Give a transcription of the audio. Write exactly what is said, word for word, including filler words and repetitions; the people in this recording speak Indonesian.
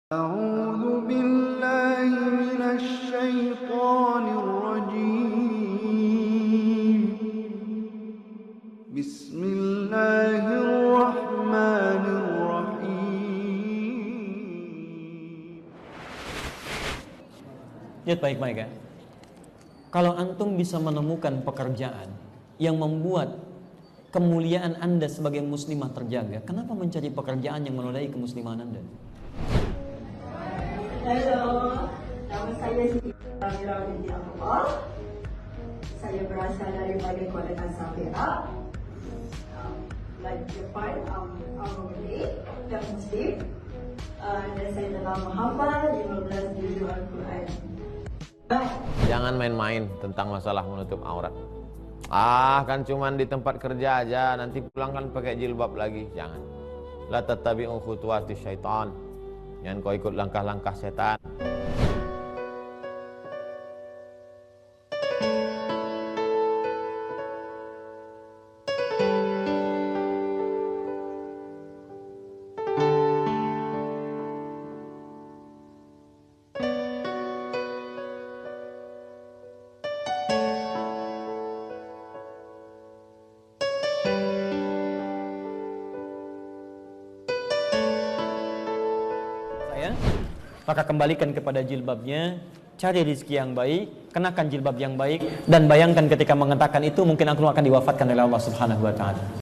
أعوذ بالله من الشيطان الرجيم بسم الله الرحمن الرحيم. Lihat baik-baik ya. Kalau antum bisa menemukan pekerjaan yang membuat kemuliaan Anda sebagai muslimah terjaga, kenapa mencari pekerjaan yang menodai kemuslimahan Anda? Halo, nama saya Siti Amira binti Abdullah. Saya berasal daripada Kuala Kasabira. Um, like Jepang, um, I'm Malay dan Muslim. Uh, dan saya telah menghafal lima belas juzul Al-Quran. Jangan main-main tentang masalah menutup aurat. Ah, kan cuman di tempat kerja aja, nanti pulang kan pakai jilbab lagi. Jangan. La tattabi'u khutuwati syaitan. Jangan kau ikut langkah-langkah setan. Maka kembalikan kepada jilbabnya, cari rizki yang baik, kenakan jilbab yang baik, dan bayangkan ketika mengatakan itu mungkin aku akan diwafatkan oleh Allah Subhanahu wa taala.